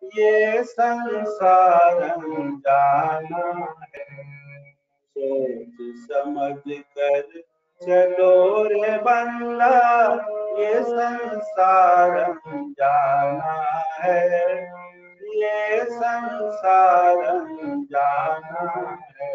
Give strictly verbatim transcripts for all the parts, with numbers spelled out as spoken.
ये संसार जाना है। सोच समझ कर चलो रे बंदा, ये संसार जाना है। ये संसार जाना है।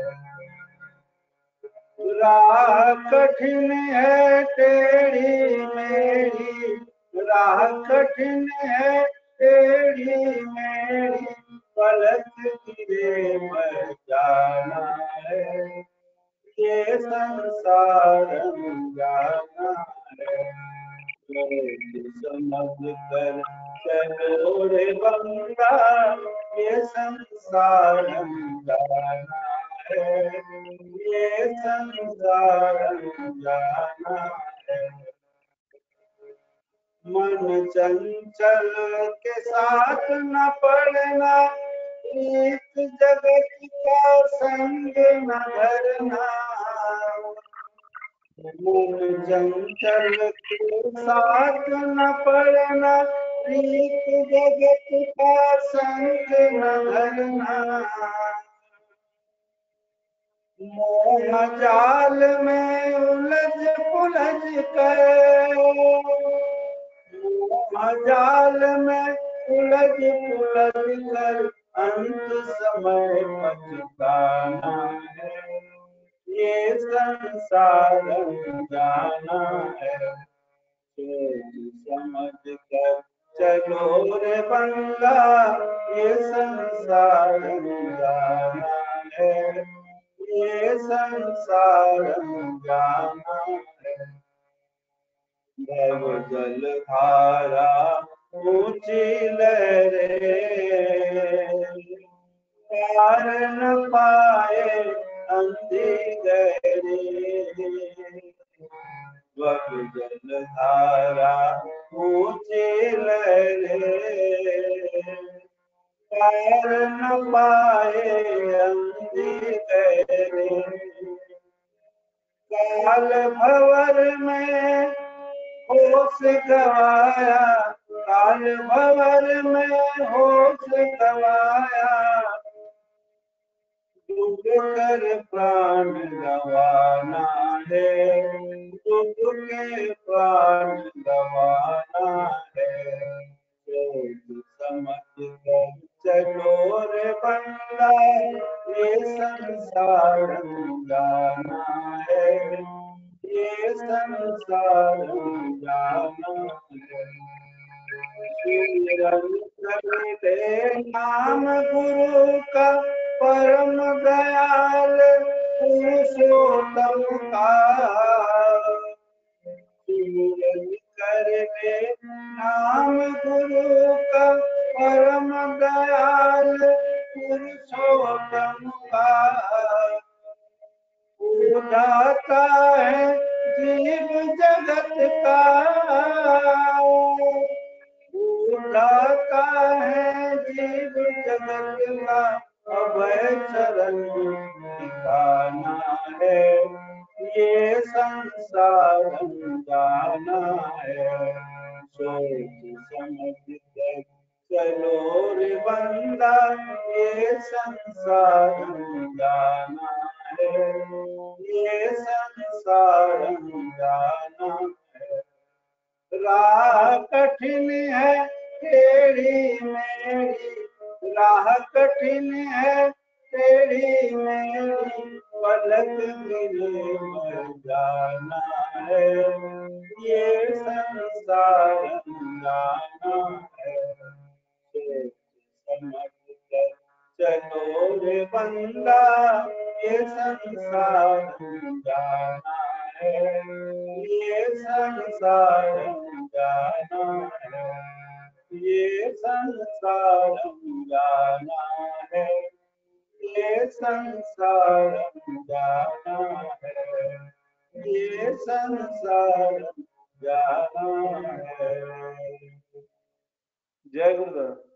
राह कठिन है टेढ़ी मेरी, राह कठिन है टेढ़ी मेरी, पलक गिरे पर जाना है। ये संसार जाना है। सोच समझ कर चलो रे बंदा, ये संसार जाना है। ये संसार जाना है। मन चंचल के साथ न पड़ना, रीत जगत का संग न धरना। मन चंचल के साथ न पड़ना, रीत जगत का संग न धरना। मोह जाल में उलझ पुलझ कर, मोह जाल में उलझ पुलझ कर अंत समय पछताना है। ये संसार जाना है। सोच समझ कर चलो रे बंदा, ये संसार जाना है। ये संसार जाना है। भव जल धारा ऊंची लहरे, पार न पाए अंधी गहरे। भव जल धारा ऊंची लहरे, पार न पाए अंधी गहरे। काल भंवर में होश गवाया, काल भंवर में होश गवाया, डूब कर प्राण गवाना है। डूब के प्राण गवाना है। सोच समझ कर चलो रे बंदा, ये संसार जाना है। ये संसार जाना है। निरंतर दे नाम गुरु का, परम दयाल पुरुषोत्तम का। कर ले नाम गुरु का, परम दयाल पुरुषोत्तम का। उदाता है जीव जगत का, उदाता है जीव जगत का। अभय चरण ठिकाना है। ये संसार जाना है। सोच समझ कर चलो रे बंदा, ये संसार जाना है। ये संसार जाना है। राह कठिन है टेढ़ी मेरी, राह कठिन है टेढ़ी मेरी, पलक गिरे पर जाना है। ये संसार जाना है। सोच समझ कर चलो रे बंदा, ये संसार जाना है। ये संसार जाना है। ये संसार जाना है। ये संसार जाना है। ये संसार जाना है। जय गुरुदेव।